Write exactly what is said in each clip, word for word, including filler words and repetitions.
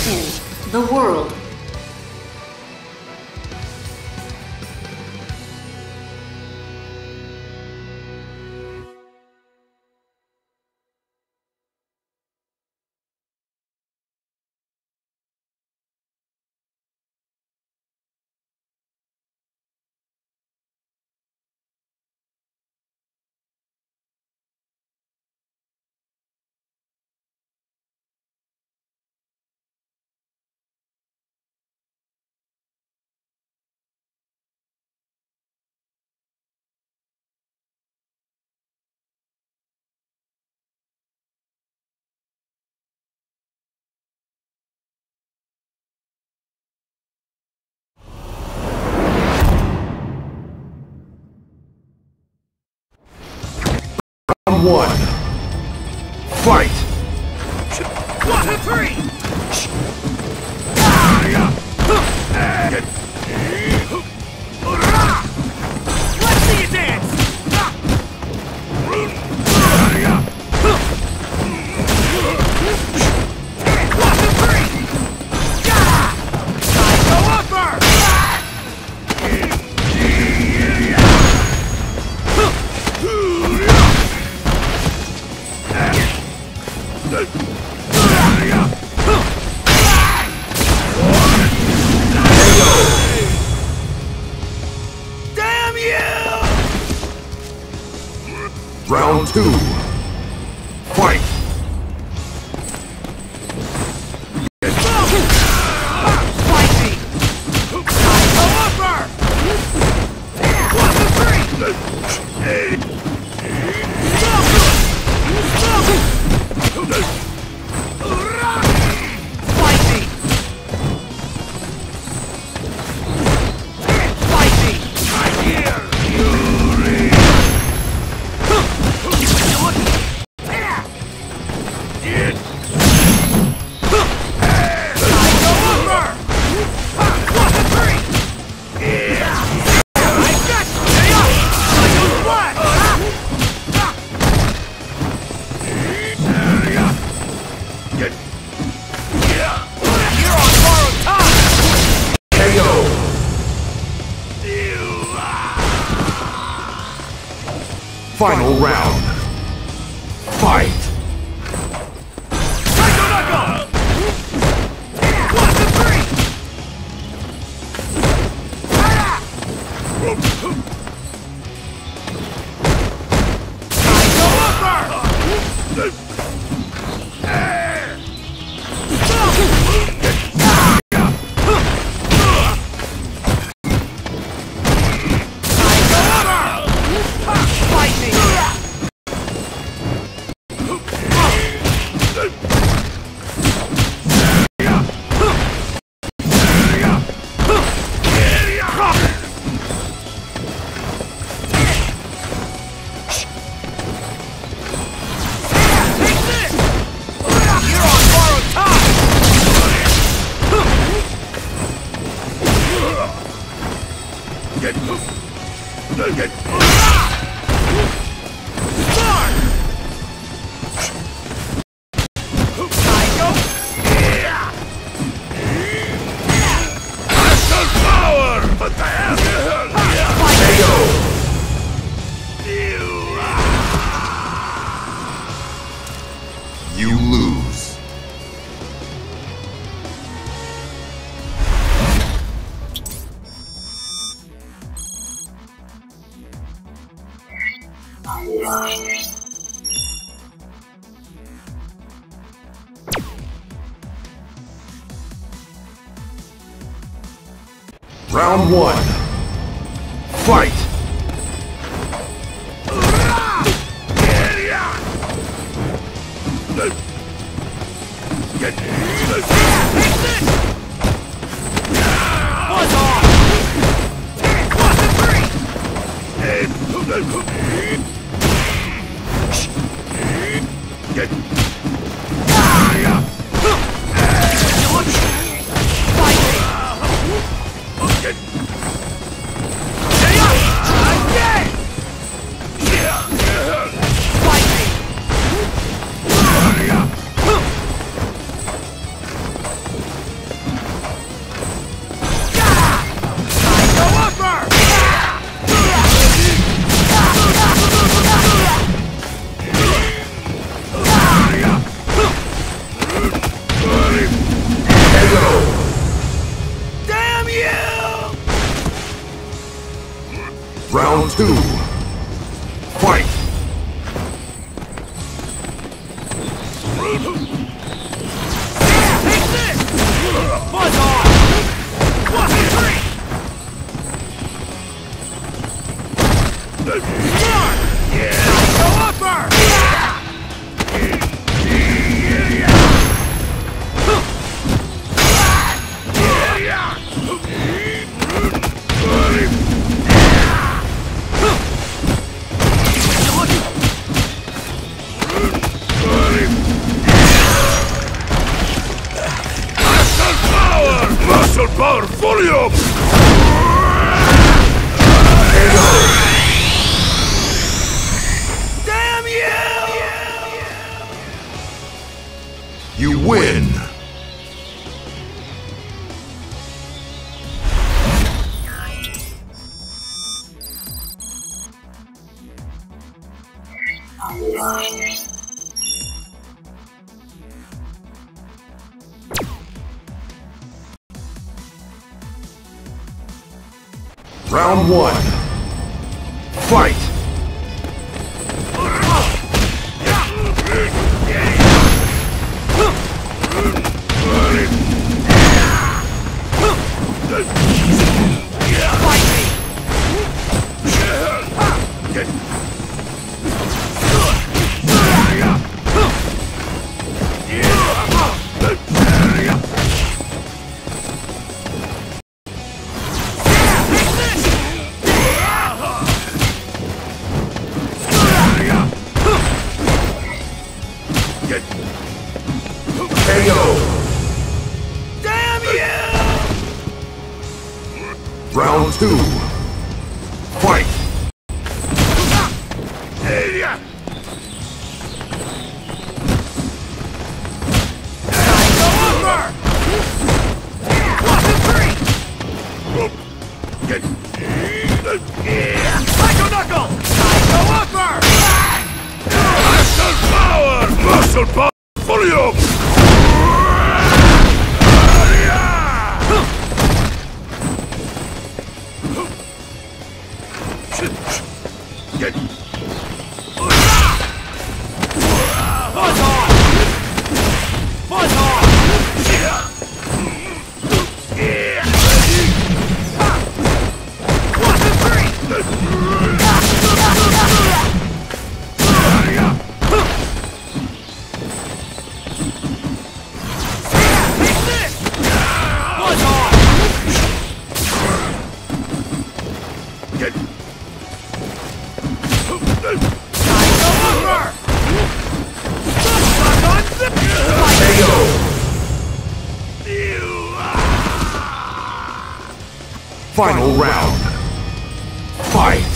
in the world. One. Fight! One, two, three! Let's see you dance! One, two, three! Go upper! Damn you! Round two. Fight! Fight me! Go upper! One, two, three! Fight me! Fight me! I hear Fury! Go over! One, two, three! I got you! Stay up! Psycho Splash! You're on borrowed time! K O! Final round. Fight! Psycho Knuckle! One, two, three! Psycho Upper! Fight me! Take this! You're on borrowed time! Start! Psycho! Master power! What the hell? K O! You lose. Round one. Fight! Buzz off! One, two, three! Fight me! Stay up! Again! Fight me! two. Fight! Take this! Buzz off! One, two, three! Start! Go upper! Muscle power volume! Damn you! You win! Round one. Fight! K O! Damn you! Round two. Fight! Go over! One, two, three! Psycho Knuckle! Go upper! Muscle power! Muscle power volume! Buzz off! Buzz off! One, two, three! Take this! Buzz off! Go over! K O! Final round. Fight!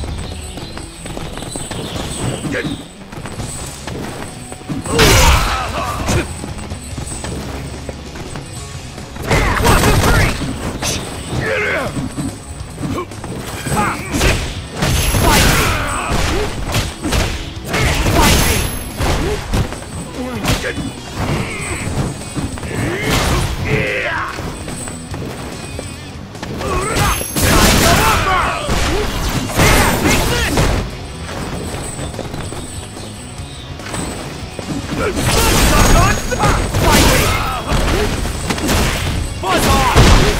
One, two, three! Fight me! Fight me! Buzz off!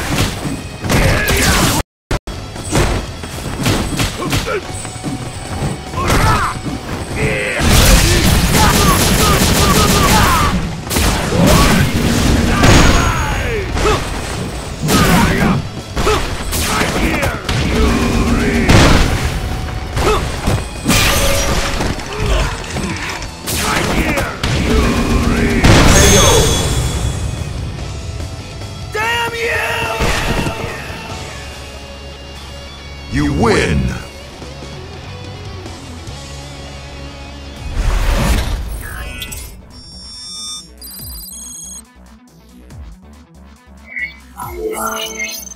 Damn you! You win! Wow.